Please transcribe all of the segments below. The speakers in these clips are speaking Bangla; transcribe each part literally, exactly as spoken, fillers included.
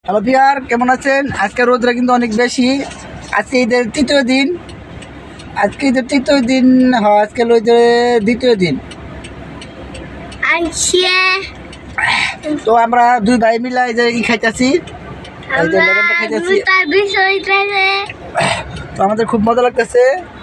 হ্যালো বিহার, কেমন আছেন? আজকে রোদটা কিন্তু অনেক বেশি। আজকে ঈদের তৃতীয় দিন আজকে ঈদের তৃতীয় দিন হয় আজকে ঈদের দ্বিতীয় দিন। তো আমরা দুই ভাই মিলা এই যে ই খাইতেছি, খাইতেছি। তো আমাদের খুব মজা লাগতেছে।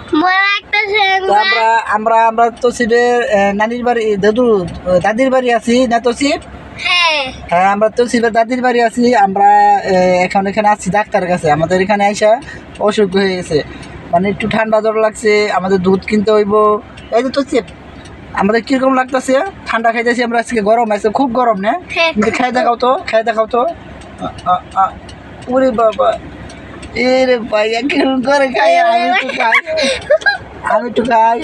আমরা আমরা আমরা তসিফের নানির বাড়ি, দাদু দাদির বাড়ি আছি না তসিফ? হ্যাঁ, আমরা তসিফের দাদির বাড়ি আছি। আমরা এখন এখানে আসছি ডাক্তারের কাছে। আমাদের এখানে আইসা অসুখ হয়ে গেছে, মানে একটু ঠান্ডা জ্বর লাগছে, আমাদের দুধ কিনতে হইব। এই যে তসিফ, আমাদের কিরকম লাগতেছে? ঠান্ডা খাইতেছি আমরা আজকে, গরম আছে, খুব গরম না? কিন্তু খাই দেখাও তো, খাই দেখাও তো। ওরে বাবা, এ রে ভাই, কেমন করে খাই? আমি একটু খাই, আমি একটু খাই।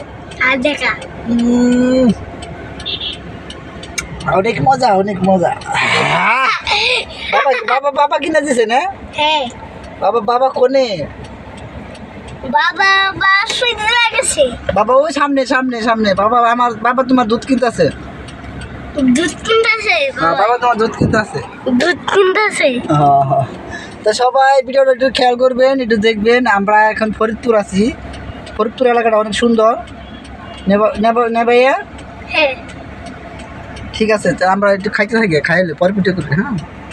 অনেক মজা, অনেক মজা। বাবা বাবা বাবা কিনা দিছে না? বাবা বাবা কোনে? বাবা বাসুইতে লাগেছে। বাবা ওই সামনে সামনে সামনে। বাবা আমার বাবা তোমার দুধ কিনতেছে। দুধ কিনতেছে? বাবা তোমার দুধ কিনতেছে। দুধ কিনতেছে? হ্যাঁ হ্যাঁ। তো সবাই ভিডিওটা একটু খেয়াল করবেন, একটু দেখবেন। আমরা এখন ফরিদপুর আছি। ফরিদপুর এলাকাটা অনেক সুন্দর। নেব নেব নেবাইয়া? হ্যাঁ, ঠিক আছে, তো আমরা একটু খাইতে থাকি, খাইলে পরে পিঠে করবে। হ্যাঁ।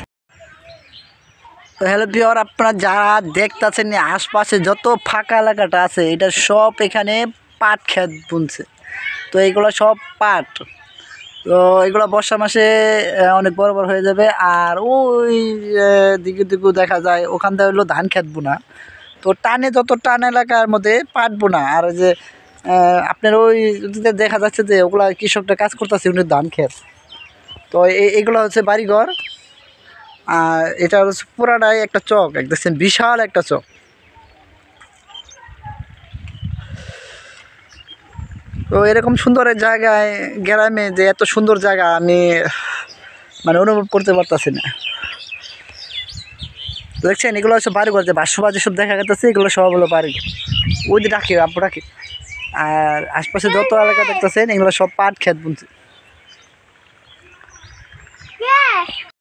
তো হ্যালো ভিউয়ার, আপনারা যারা দেখতেছেন আশপাশে যত ফাঁকা এলাকাটা আছে, এটা সব এখানে পাট ক্ষেত বুনছে। তো এইগুলো সব পাট। তো এগুলো বর্ষা মাসে অনেক বড় বড় হয়ে যাবে। আর ওই দিকে দিকেও দেখা যায় ওখান থেকে হলো ধান ক্ষেত বোনা। তো টানে, যত টান এলাকার মধ্যে পাট বোনা। আর যে আপনার ওই দেখা যাচ্ছে যে ওগুলা কৃষকটা কাজ করতেছে উনি ধান ক্ষেত। তো এইগুলো হচ্ছে বাড়িঘর। আর এটা হচ্ছে পুরাটাই একটা চক, দেখছেন বিশাল একটা চক। তো এরকম সুন্দর জায়গায় গ্রামে যে এত সুন্দর জায়গা আমি মানে অনুভব করতে পারতেছি না। দেখছেন এগুলো হচ্ছে বাড়িঘর, যে বাসবাজ সব দেখা যাচ্ছে এগুলো সব হলো বাড়ি। ওই যে ডাকে আপু ডাকে। আর আশপাশে যত এলাকা দেখতেছেন এগুলো সব পাট ক্ষেত বুনছে।